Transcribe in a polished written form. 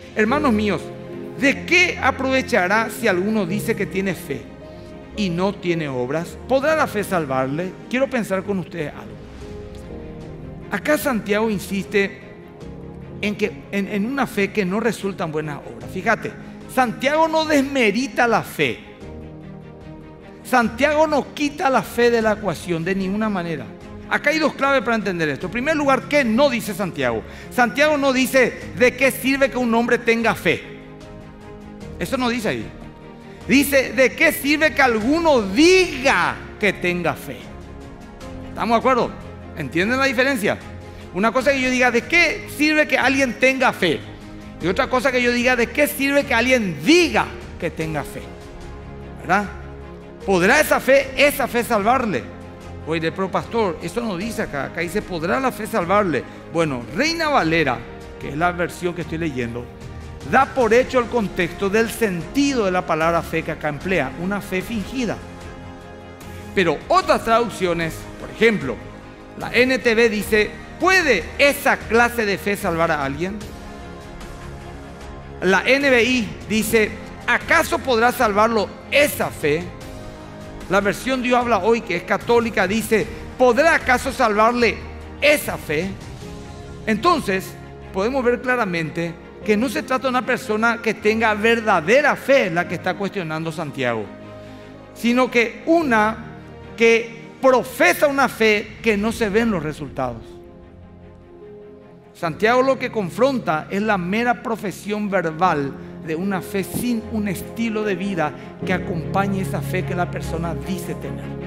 Hermanos míos, ¿de qué aprovechará si alguno dice que tiene fe y no tiene obras? ¿Podrá la fe salvarle? Quiero pensar con ustedes algo. Acá Santiago insiste en una fe que no resulta en buenas obras. Fíjate, Santiago no desmerita la fe. Santiago no quita la fe de la ecuación de ninguna manera. Acá hay dos claves para entender esto. En primer lugar, ¿qué no dice Santiago? Santiago no dice de qué sirve que un hombre tenga fe. Eso no dice ahí. Dice de qué sirve que alguno diga que tenga fe. ¿Estamos de acuerdo? ¿Entienden la diferencia? Una cosa que yo diga de qué sirve que alguien tenga fe. Y otra cosa que yo diga de qué sirve que alguien diga que tenga fe. ¿Verdad? ¿Podrá esa fe salvarle? Oye, pero pastor, eso no dice acá. Acá dice, ¿podrá la fe salvarle? Bueno, Reina Valera, que es la versión que estoy leyendo, da por hecho el contexto del sentido de la palabra fe que acá emplea, una fe fingida. Pero otras traducciones, por ejemplo, la NTV dice, ¿puede esa clase de fe salvar a alguien? La NBI dice, ¿acaso podrá salvarlo esa fe? La versión Dios habla hoy, que es católica, dice, ¿podrá acaso salvarle esa fe? Entonces, podemos ver claramente que no se trata de una persona que tenga verdadera fe, la que está cuestionando Santiago, sino que una que profesa una fe que no se ven los resultados. Santiago lo que confronta es la mera profesión verbal de una fe sin un estilo de vida que acompañe esa fe que la persona dice tener.